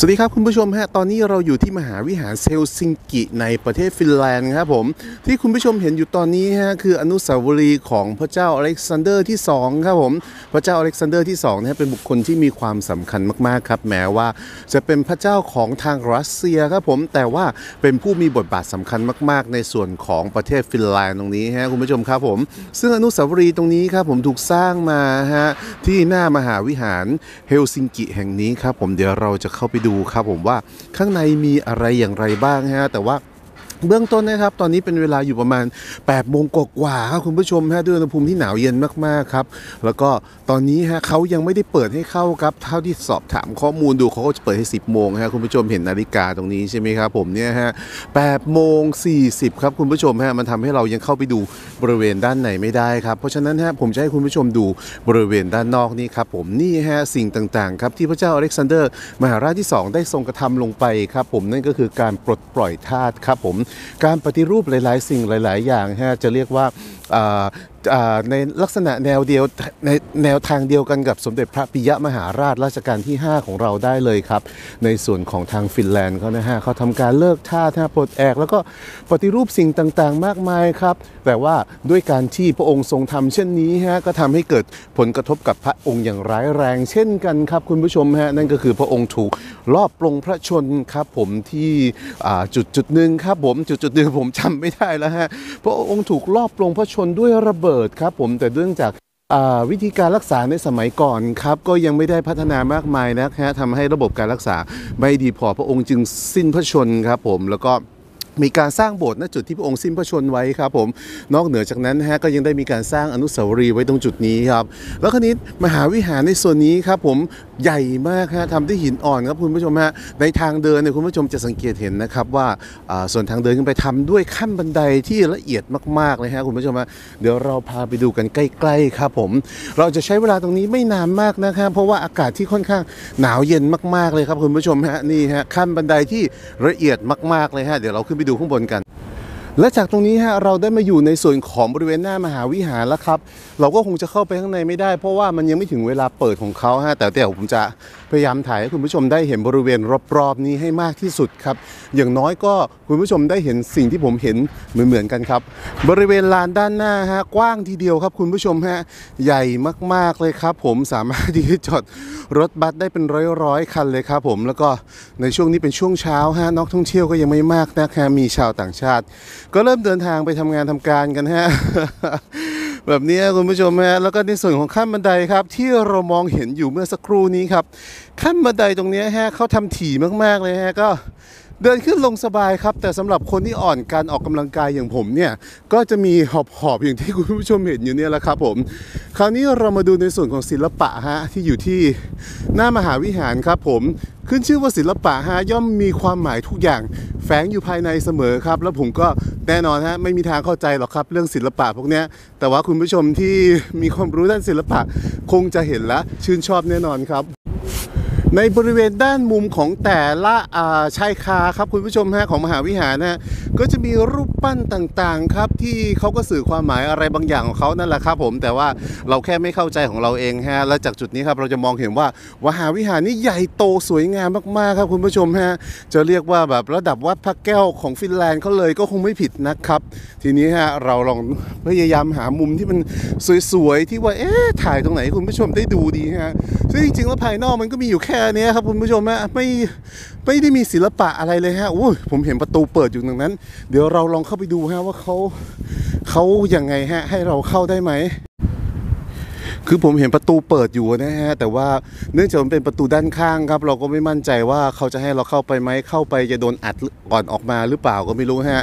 สวัสดีครับคุณผู้ชมฮะตอนนี้เราอยู่ที่มหาวิหารเฮลซิงกิในประเทศฟินแลนด์ครับผมที่คุณผู้ชมเห็นอยู่ตอนนี้ฮะคืออนุสาวรีย์ของพระเจ้าอเล็กซานเดอร์ที่2ครับผมพระเจ้าอเล็กซานเดอร์ที่2เนี่ยเป็นบุคคลที่มีความสำคัญมากๆครับแม้ว่าจะเป็นพระเจ้าของทางรัสเซียครับผมแต่ว่าเป็นผู้มีบทบาทสำคัญมากๆในส่วนของประเทศฟินแลนด์ตรงนี้ฮะคุณผู้ชมครับผมซึ่งอนุสาวรีย์ตรงนี้ครับผมถูกสร้างมาฮะที่หน้ามหาวิหารเฮลซิงกิแห่งนี้ครับผมเดี๋ยวเราจะเข้าไปดูครับผมว่าข้างในมีอะไรอย่างไรบ้างฮะแต่ว่าเบื้องต้นนะครับตอนนี้เป็นเวลาอยู่ประมาณ8โมงกว่าครับคุณผู้ชมฮะด้วยอุณหภูมิที่หนาวเย็นมากๆครับแล้วก็ตอนนี้ฮะเขายังไม่ได้เปิดให้เข้าครับเท่าที่สอบถามข้อมูลดูเขาก็จะเปิดให้10โมงฮะคุณผู้ชมเห็นนาฬิกาตรงนี้ใช่ไหมครับผมเนี่ยฮะ8โมง40ครับคุณผู้ชมฮะมันทำให้เรายังเข้าไปดูบริเวณด้านในไม่ได้ครับเพราะฉะนั้นฮะผมจะให้คุณผู้ชมดูบริเวณด้านนอกนี่ครับผมนี่ฮะสิ่งต่างๆครับที่พระเจ้าอเล็กซานเดอร์มหาราชที่2ได้ทรงกระทำลงไปครับผมนั่นก็คือการปลดปล่อยทาสครับผมการปฏิรูปหลายๆสิ่งหลายๆอย่างฮะจะเรียกว่าในลักษณะแนวเดียวในแนวทางเดียวกันกับสมเด็จพระปิยมหาราชรัชกาลที่5ของเราได้เลยครับในส่วนของทางฟินแลนด์เขานะฮะเขาทำการเลิกทาสปลดแอกแล้วก็ปฏิรูปสิ่งต่างๆมากมายครับแต่ว่าด้วยการที่พระองค์ทรงทำเช่นนี้ฮะก็ทำให้เกิดผลกระทบกับพระองค์อย่างร้ายแรงเช่นกันครับคุณผู้ชมฮะนั่นก็คือพระองค์ถูกลอบปลงพระชนครับผมที่จุดหนึ่งครับผมจุดหนึ่งผมจำไม่ได้แล้วฮะพระองค์ถูกลอบปลงพระชนด้วยระเบิดครับผมแต่เนื่องจากวิธีการรักษาในสมัยก่อนครับก็ยังไม่ได้พัฒนามากมายนะฮะทำให้ระบบการรักษาไม่ดีพอพระองค์จึงสิ้นพระชนครับผมแล้วก็มีการสร้างโบสถ์ณจุดที่พระองค์สิ้นพระชนไว้ครับผมนอกเหนือจากนั้นฮะก็ยังได้มีการสร้างอนุสาวรีย์ไว้ตรงจุดนี้ครับแล้วคราวนี้มหาวิหารในส่วนนี้ครับผมใหญ่มากฮะทำด้วยหินอ่อนครับคุณผู้ชมฮะในทางเดินเนี่ยคุณผู้ชมจะสังเกตเห็นนะครับว่าส่วนทางเดินขึ้นไปทำด้วยขั้นบันไดที่ละเอียดมากๆเลยฮะคุณผู้ชมฮะเดี๋ยวเราพาไปดูกันใกล้ๆครับผมเราจะใช้เวลาตรงนี้ไม่นานมากนะครับเพราะว่าอากาศที่ค่อนข้างหนาวเย็นมากๆเลยครับคุณผู้ชมฮะนี่ฮะขั้นบันไดที่ละเอียดมากๆเลยฮะเดี๋ยวเราขึ้นไปดูข้างบนกันและจากตรงนี้ฮะเราได้มาอยู่ในส่วนของบริเวณหน้ามหาวิหารแล้วครับเราก็คงจะเข้าไปข้างในไม่ได้เพราะว่ามันยังไม่ถึงเวลาเปิดของเขาฮะแต่เดี๋ยวผมจะพยายามถ่ายให้คุณผู้ชมได้เห็นบริเวณรอบๆนี้ให้มากที่สุดครับอย่างน้อยก็คุณผู้ชมได้เห็นสิ่งที่ผมเห็นเหมือนกันครับบริเวณลานด้านหน้าฮะกว้างทีเดียวครับคุณผู้ชมฮะใหญ่มากๆเลยครับผมสามารถที่จะจอดรถบัสได้เป็นร้อยคันเลยครับผมแล้วก็ในช่วงนี้เป็นช่วงเช้าฮะนักท่องเที่ยวก็ยังไม่มากนะครับมีชาวต่างชาติก็เริ่มเดินทางไปทำงานทำการกันฮะ แบบนี้คุณผู้ชมฮะแล้วก็ในส่วนของขั้นบันไดครับที่เรามองเห็นอยู่เมื่อสักครู่นี้ครับขั้นบันไดตรงนี้ฮะเขาทำถี่มากๆเลยฮะก็เดินขึ้นลงสบายครับแต่สำหรับคนที่อ่อนการออกกำลังกายอย่างผมเนี่ยก็จะมีหอบอย่างที่คุณผู้ชมเห็นอยู่เนี่ยแหละครับผมคราวนี้เรามาดูในส่วนของศิลปะฮะที่อยู่ที่หน้ามหาวิหารครับผมขึ้นชื่อว่าศิลปะฮะย่อมมีความหมายทุกอย่างแฝงอยู่ภายในเสมอครับแล้วผมก็แน่นอนฮะไม่มีทางเข้าใจหรอกครับเรื่องศิลปะพวกนี้แต่ว่าคุณผู้ชมที่มีความรู้ด้านศิลปะคงจะเห็นและชื่นชอบแน่นอนครับในบริเวณด้านมุมของแต่ละชายคาครับคุณผู้ชมฮะของมหาวิหารนะก็จะมีรูปปั้นต่างๆครับที่เขาก็สื่อความหมายอะไรบางอย่างของเขานั่นแหละครับผมแต่ว่าเราแค่ไม่เข้าใจของเราเองฮะและจากจุดนี้ครับเราจะมองเห็นว่ามหาวิหารนี้ใหญ่โตสวยงามมากๆครับคุณผู้ชมฮะจะเรียกว่าแบบระดับวัดพระแก้วของฟินแลนด์เขาเลยก็คงไม่ผิดนะครับทีนี้ฮะเราลองพยายามหามุมที่มันสวยๆที่ว่าถ่ายตรงไหนคุณผู้ชมได้ดูดีฮะซึ่งจริงๆแล้วภายนอกมันก็มีอยู่แค่นี้ครับคุณผู้ชมฮะไม่ได้มีศิลปะอะไรเลยฮะผมเห็นประตูเปิดอยู่ตรงนั้นเดี๋ยวเราลองเข้าไปดูฮะว่าเขายังไงฮะให้เราเข้าได้ไหมคือผมเห็นประตูเปิดอยู่นะฮะแต่ว่าเนื่องจากมันเป็นประตูด้านข้างครับเราก็ไม่มั่นใจว่าเขาจะให้เราเข้าไปไหมเข้าไปจะโดนอัดก่อนออกมาหรือเปล่าก็ไม่รู้ฮะ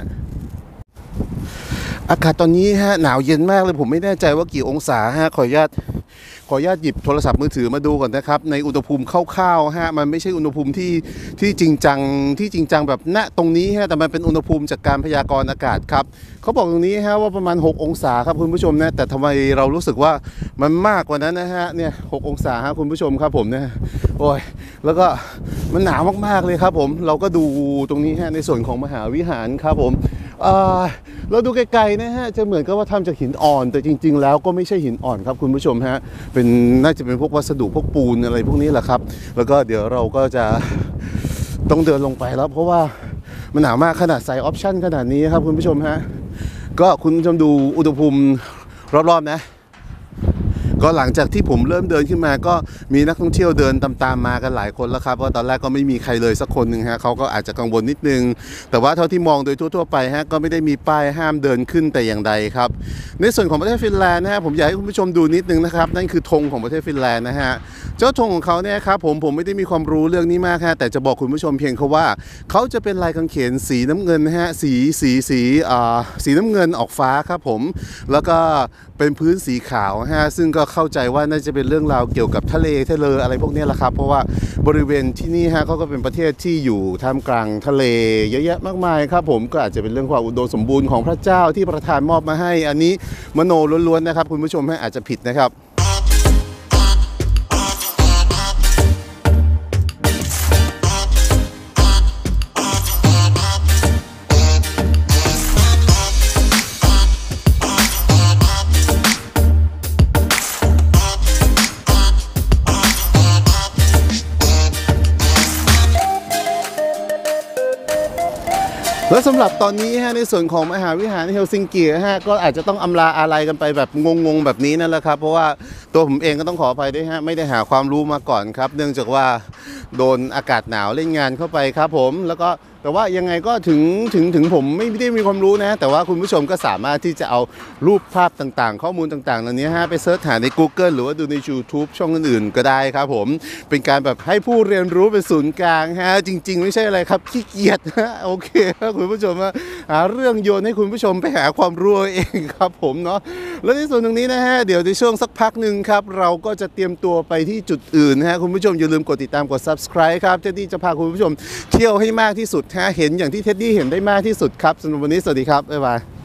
อากาศตอนนี้ฮะหนาวเย็นมากเลยผมไม่แน่ใจว่ากี่องศาฮะขออนุญาตหยิบโทรศัพท์มือถือมาดูก่อนนะครับในอุณหภูมิคร่าวๆฮะมันไม่ใช่อุณหภูมิที่จริงจังแบบณตรงนี้ฮะแต่มันเป็นอุณหภูมิจากการพยากรณ์อากาศครับเขาบอกตรงนี้ฮะว่าประมาณ6องศาครับคุณผู้ชมนะแต่ทำไมเรารู้สึกว่ามันมากกว่านั้นนะฮะเนี่ย6องศาฮะคุณผู้ชมครับผมเนี่ยโอ้ยแล้วก็มันหนาวมากๆเลยครับผมเราก็ดูตรงนี้ฮะในส่วนของมหาวิหารครับผมเราดูไกลๆนะฮะจะเหมือนกับว่าทำจากหินอ่อนแต่จริงๆแล้วก็ไม่ใช่หินอ่อนครับคุณผู้ชมฮะน่าจะเป็นพวกวัสดุพวกปูนอะไรพวกนี้แหละครับแล้วก็เดี๋ยวเราก็จะต้องเดินลงไปแล้วเพราะว่ามันหนาวมากขนาดใส่ออปชั่นขนาดนี้ครับคุณผู้ชมฮะก็คุณผู้ชมดูอุณหภูมิรอบๆนะก็หลังจากที่ผมเริ่มเดินขึ้นมาก็มีนักท่องเที่ยวเดินตามมากันหลายคนแล้วครับเพราะตอนแรกก็ไม่มีใครเลยสักคนหนึ่งฮะเขาก็อาจจะกังวลนิดนึงแต่ว่าเท่าที่มองโดยทั่วๆไปฮะก็ไม่ได้มีป้ายห้ามเดินขึ้นแต่อย่างใดครับในส่วนของประเทศฟินแลนด์นะฮะผมอยากให้คุณผู้ชมดูนิดนึงนะครับนั่นคือธงของประเทศฟินแลนด์นะฮะเจ้าธงของเขาเนี่ยครับผมไม่ได้มีความรู้เรื่องนี้มากฮะแต่จะบอกคุณผู้ชมเพียงเขาว่าเขาจะเป็นลายกางเขนสีน้ำเงินนะฮะสีน้ำเงินออกฟ้าครับผมแล้วก็เป็นพื้นสีขาวฮะซึ่งก็เข้าใจว่าน่าจะเป็นเรื่องราวเกี่ยวกับทะเลอะไรพวกนี้แหละครับเพราะว่าบริเวณที่นี่ฮะเขาก็เป็นประเทศที่อยู่ท่ามกลางทะเลเยอะแยะมากมายครับผมก็อาจจะเป็นเรื่องความอุดมสมบูรณ์ของพระเจ้าที่ประทานมอบมาให้อันนี้มโนล้วนๆนะครับคุณผู้ชมอาจจะผิดนะครับ แล้วสำหรับตอนนี้ฮะในส่วนของมหาวิหารเฮลซิงกิฮะก็อาจจะต้องอำลาอะไรกันไปแบบงงๆแบบนี้นั่นแหละครับเพราะว่าตัวผมเองก็ต้องขออภัยด้วยฮะไม่ได้หาความรู้มาก่อนครับเนื่องจากว่าโดนอากาศหนาวเล่นงานเข้าไปครับผมแล้วก็แต่ว่ายังไงก็ถึงผมไม่ได้มีความรู้นะแต่ว่าคุณผู้ชมก็สามารถที่จะเอารูปภาพต่างๆข้อมูลต่างๆเหล่านี้ฮะไปเสิร์ชหาใน Google หรือว่าดูใน YouTube ช่องอื่นๆก็ได้ครับผมเป็นการแบบให้ผู้เรียนรู้เป็นศูนย์กลางฮะจริงๆไม่ใช่อะไรครับขี้เกียจฮะโอเคครับคุณผู้ชมหาเรื่องโยนให้คุณผู้ชมไปหาความรู้เองครับผมเนาะแล้วในส่วนตรงนี้นะฮะเดี๋ยวในช่วงสักพักหนึ่งครับเราก็จะเตรียมตัวไปที่จุดอื่นนะฮะคุณผู้ชมอย่าลืมกดติดตามกด Subscribe ครับเท็ดดี้จะพาคุณผู้ชมเที่ยวให้มากที่สุดเห็นอย่างที่เท็ดดี้เห็นได้มากที่สุดครับสำหรับวันนี้สวัสดีครับบ๊ายบาย